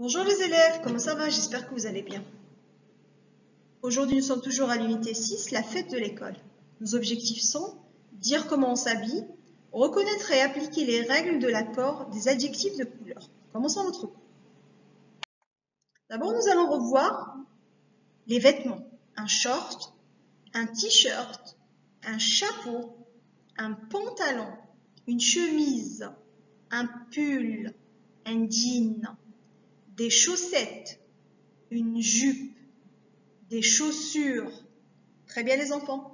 Bonjour les élèves, comment ça va? J'espère que vous allez bien. Aujourd'hui, nous sommes toujours à l'unité 6, la fête de l'école. Nos objectifs sont dire comment on s'habille, reconnaître et appliquer les règles de l'accord des adjectifs de couleur. Commençons notre cours. D'abord, nous allons revoir les vêtements. Un short, un t-shirt, un chapeau, un pantalon, une chemise, un pull, un jean, des chaussettes, une jupe, des chaussures. Très bien les enfants.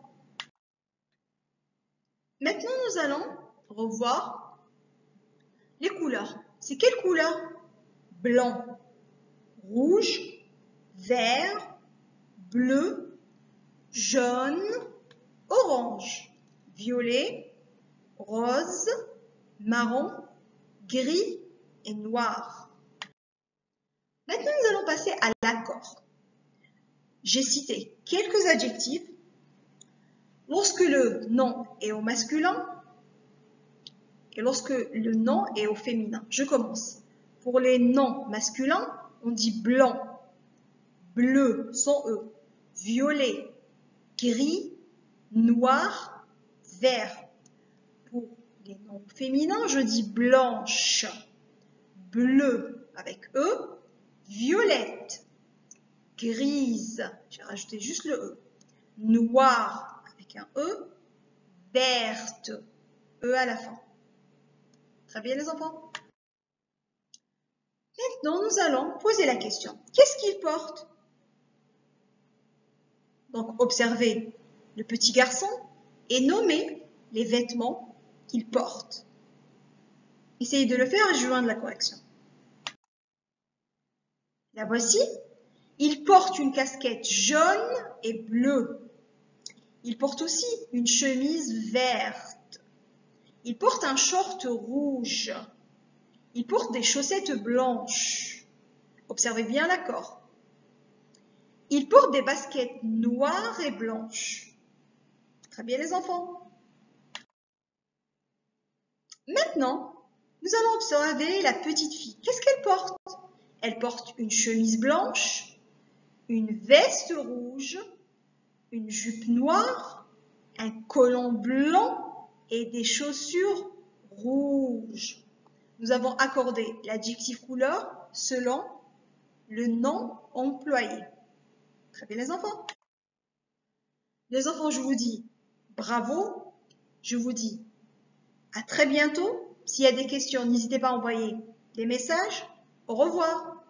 Maintenant, nous allons revoir les couleurs. C'est quelle couleur? Blanc, rouge, vert, bleu, jaune, orange, violet, rose, marron, gris et noir. Maintenant, nous allons passer à l'accord. J'ai cité quelques adjectifs. Lorsque le nom est au masculin et lorsque le nom est au féminin. Je commence. Pour les noms masculins, on dit blanc, bleu sans E, violet, gris, noir, vert. Pour les noms féminins, je dis blanche, bleu avec E, violette, grise, j'ai rajouté juste le E, noir avec un E, verte, E à la fin. Très bien les enfants. Maintenant, nous allons poser la question. Qu'est-ce qu'il porte? Donc, observez le petit garçon et nommez les vêtements qu'il porte. Essayez de le faire et joindre la correction. La voici. Il porte une casquette jaune et bleue. Il porte aussi une chemise verte. Il porte un short rouge. Il porte des chaussettes blanches. Observez bien l'accord. Il porte des baskets noires et blanches. Très bien les enfants. Maintenant, nous allons observer la petite fille. Qu'est-ce qu'elle porte? Elle porte une chemise blanche, une veste rouge, une jupe noire, un collant blanc et des chaussures rouges. Nous avons accordé l'adjectif couleur selon le nom employé. Très bien les enfants. Les enfants, je vous dis bravo. Je vous dis à très bientôt. S'il y a des questions, n'hésitez pas à envoyer des messages. Au revoir.